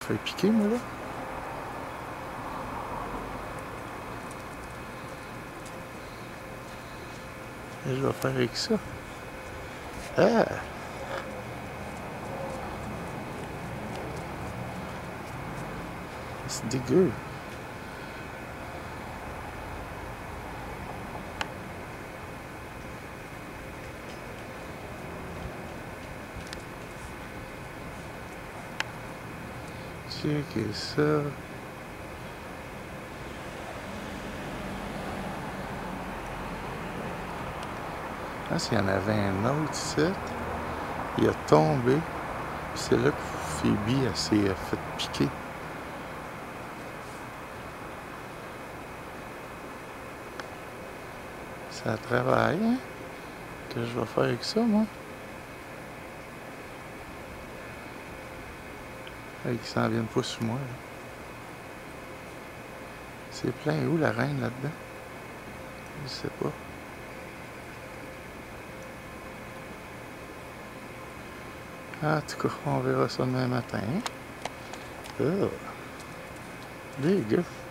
Faire piquer, moi, là. Qu'est-ce que je vais faire avec ça? Ah! C'est dégueu. Checker ça. Ah, s'il y en avait un autre ici, il a tombé. C'est là que Phoebe s'est fait piquer. Ça travaille, hein? Qu'est-ce que je vais faire avec ça, moi? Ils s'en viennent pas sur moi, là. C'est plein où, la reine, là-dedans? Je sais pas. En tout cas, on verra ça demain matin. Oh, dégueu.